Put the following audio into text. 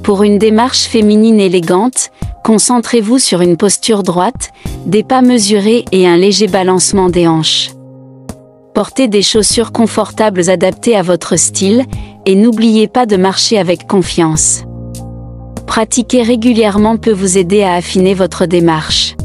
Pour une démarche féminine élégante, concentrez-vous sur une posture droite, des pas mesurés et un léger balancement des hanches. Portez des chaussures confortables adaptées à votre style, et n'oubliez pas de marcher avec confiance. Pratiquer régulièrement peut vous aider à affiner votre démarche.